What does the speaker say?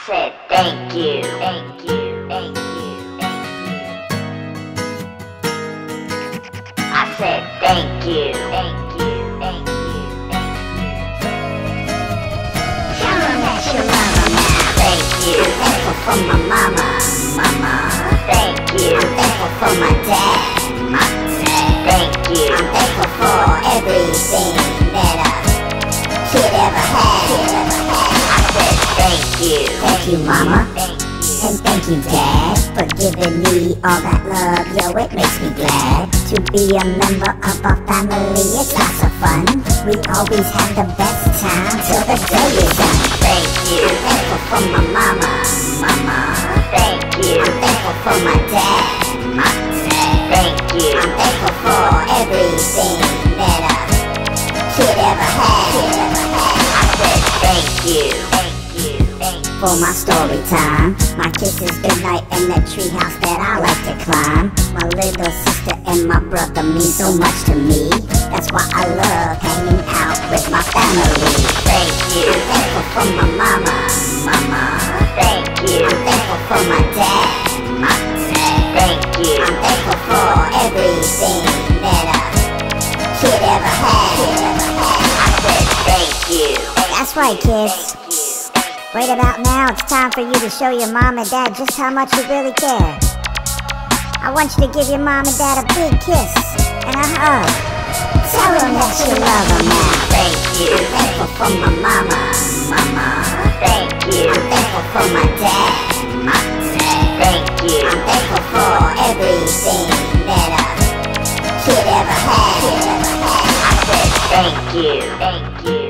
said thank you, thank you, thank you, thank you. I said thank you, thank you, thank you, thank you. Tell them that you love them now. Thank you. I'm thankful for my mama, mama. Thank you. I'm thankful for my dad, mama. Thank you. I'm thankful for everything that a kid ever had. I said thank you. Thank you, mama. And thank you, Dad, for giving me all that love. Yo, it makes me glad to be a member of our family. It's lots of fun. We always have the best time till the day is done. Thank you. I'm thankful for my mama, mama. Thank you. I'm thankful for my dad, mama. Thank you. I'm thankful for everything that a kid ever had. I said thank you. For my story time, my kisses goodnight and the treehouse that I like to climb. My little sister and my brother mean so much to me. That's why I love hanging out with my family. Thank you. I'm thankful for my mama, mama. Thank you. I'm thankful for my dad, mama. Thank you. I'm thankful for everything that a kid ever had. I said thank you. That's right, kids. Right about now, it's time for you to show your mom and dad just how much you really care. I want you to give your mom and dad a big kiss and a hug. Tell them that you love them now. Thank you. I'm thankful for my mama, mama. Thank you. I'm thankful for my dad, mama. Thank you. I'm thankful for everything that a kid ever had. I said thank you. Thank you.